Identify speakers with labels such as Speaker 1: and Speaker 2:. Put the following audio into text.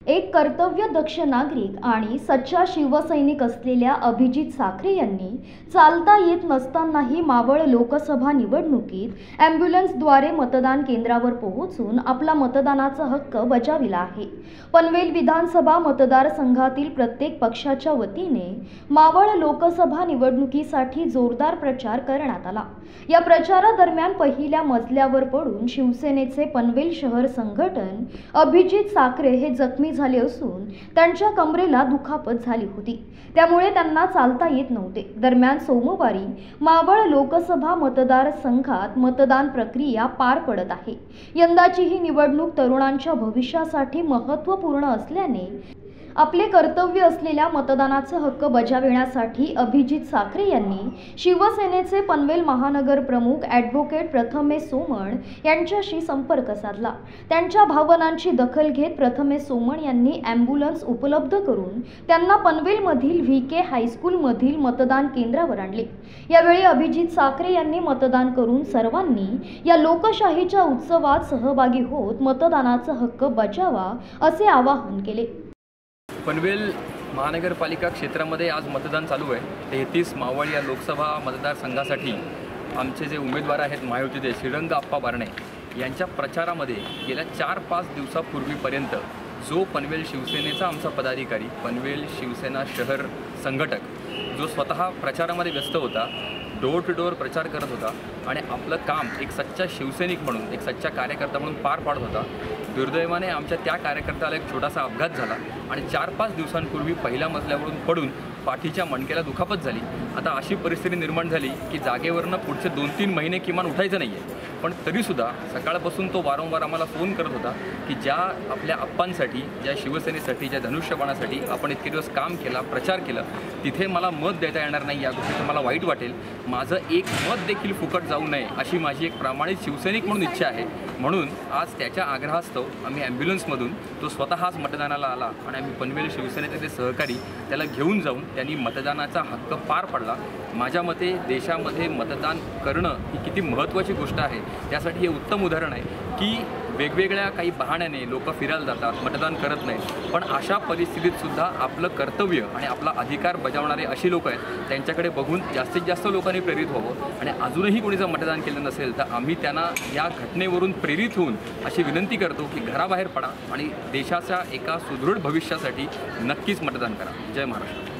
Speaker 1: एक कर्तव्यदक्ष नागरिक आणि सच्चा शिवसैनिक असलेल्या अभिजित साखरे यांनी चालता येत नसतानाही मावळ लोकसभा निवडणुकीत ॲम्ब्युलन्सद्वारे मतदान केंद्रावर पोहोचून आपला मतदानाचा हक्क बजाविला आहे। पनवेल विधानसभा मतदारसंघातील प्रत्येक पक्षाच्या वतीने मावळ लोकसभा निवडणुकीसाठी जोरदार प्रचार करण्यात आला। या प्रचारादरम्यान पहिल्या मजल्यावर पडून शिवसेनेचे पनवेल शहर संघटन अभिजित साखरे हे जखमी झाले असून त्यांच्या कमरेला दुखापत झाली होती, त्यामुळे त्यांना चालता येत नव्हते। दरम्यान सोमवारी मावळ लोकसभा मतदारसंघात मतदान प्रक्रिया पार पडत आहे। यंदाची ही निवडणूक तरुणांच्या भविष्यासाठी महत्त्वपूर्ण असल्याने आपले कर्तव्य असलेल्या मतदानाचा हक्क बजावण्यासाठी अभिजित साखरे यांनी शिवसेनेचे पनवेल महानगर प्रमुख ॲडव्होकेट प्रथमेश सोमण यांच्याशी संपर्क साधला। त्यांच्या भावनांची दखल घेत प्रथमेश सोमण यांनी ॲम्ब्युलन्स उपलब्ध करून त्यांना पनवेलमधील व्हीके हायस्कूलमधील मतदान केंद्रावर आणले। यावेळी अभिजित साखरे यांनी मतदान करून सर्वांनी या लोकशाहीच्या उत्सवात सहभागी होत मतदानाचा हक्क बजावा असे आवाहन केले।
Speaker 2: पनवेल महानगरपालिका क्षेत्रामध्ये आज मतदान चालू आहे। 33 मावळ या लोकसभा मतदारसंघासाठी आमचे जे उमेदवार आहेत महायुतीचे श्रीरंग आप्पा बारणे यांच्या प्रचारामध्ये गेल्या 4-5 दिवसापूर्वीपर्यंत जो पनवेल शिवसेनेचा आमचा पदाधिकारी, पनवेल शिवसेना शहर संघटक जो स्वतः प्रचारामध्ये व्यस्त होता, डोर टू डोर प्रचार करत होता आणि आपलं काम एक सच्चा शिवसैनिक म्हणून, एक सच्चा कार्यकर्ता म्हणून पार पाडत होता। दुर्दैवाने आमच्या त्या कार्यकर्त्याला एक छोटासा अपघात झाला आणि 4-5 दिवसांपूर्वी पहिल्या मजल्यावरून पडून पाठीच्या मणक्याला दुखापत झाली। आता अशी परिस्थिती निर्माण झाली की जागेवरनं पुढचे 2-3 महिने किमान उठायचं नाही आहे। पण तरीसुद्धा सकाळपासून तो वारंवार आम्हाला फोन करत होता की ज्या आपल्या आप्पांसाठी, ज्या शिवसेनेसाठी, ज्या धनुष्यबाणासाठी आपण इतके दिवस काम केला, प्रचार केला, तिथे मला मत देता येणार नाही, या गोष्टीचं मला वाईट वाटेल। माझं एक मत देखील फुकट जाऊ नये अशी माझी एक प्रामाणिक शिवसैनिक म्हणून इच्छा आहे। म्हणून आज त्याच्या आग्रहास्तव आम्ही ॲम्ब्युलन्समधून, तो स्वतःच मतदानाला आला आणि आम्ही पनवेल शिवसेनेचे ते सहकारी त्याला घेऊन जाऊन त्यांनी मतदानाचा हक्क पार पडला। माझ्या मते देशामध्ये मतदान करणं ही किती महत्त्वाची गोष्ट आहे, त्यासाठी हे उत्तम उदाहरण आहे की वेगवेगळ्या काही बहाण्याने लोक फिरायला जातात, मतदान करत नाहीत, पण अशा परिस्थितीतसुद्धा आपलं कर्तव्य आणि आपला अधिकार बजावणारे अशी लोक आहेत, त्यांच्याकडे बघून जास्तीत जास्त लोकांनी प्रेरित व्हावं। आणि अजूनही कोणी जर मतदान केलं नसेल तर आम्ही त्यांना या घटनेवरून प्रेरित होऊन अशी विनंती करतो की घराबाहेर पडा आणि देशाच्या एका सुदृढ भविष्यासाठी नक्कीच मतदान करा। जय महाराष्ट्र।